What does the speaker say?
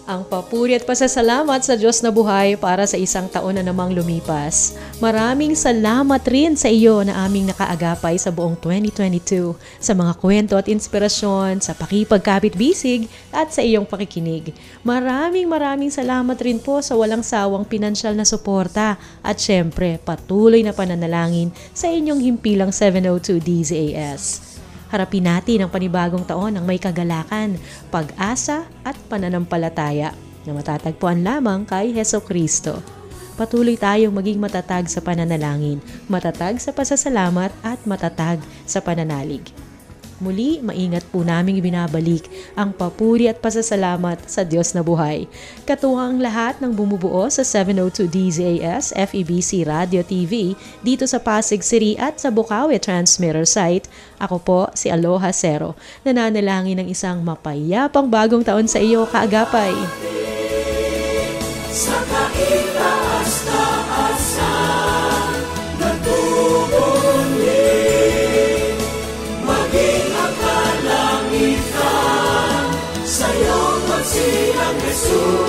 Ang papuri at pasasalamat sa Diyos na buhay para sa isang taon na namang lumipas. Maraming salamat rin sa iyo na aming nakaagapay sa buong 2022 sa mga kwento at inspirasyon, sa pakipagkapit-bisig at sa iyong pakikinig. Maraming salamat rin po sa walang sawang pinansyal na suporta at syempre patuloy na pananalangin sa inyong himpilang 702 DZAS. Harapin natin ang panibagong taon ng may kagalakan, pag-asa at pananampalataya na matatagpuan lamang kay Hesukristo. Patuloy tayong maging matatag sa pananalangin, matatag sa pasasalamat at matatag sa pananalig. Muli, maingat po naming binabalik ang papuri at pasasalamat sa Diyos na buhay. Katuwang lahat ng bumubuo sa 702 DZAS FEBC Radio TV dito sa Pasig City at sa Bukawi Transmitter Site. Ako po si Aloha Cero, nananalangin ng isang mapayapang bagong taon sa iyo kaagapay. Sa kaitaas-taasan, natubuli, maging ang kalangitan, sa'yo magsilang Jesus.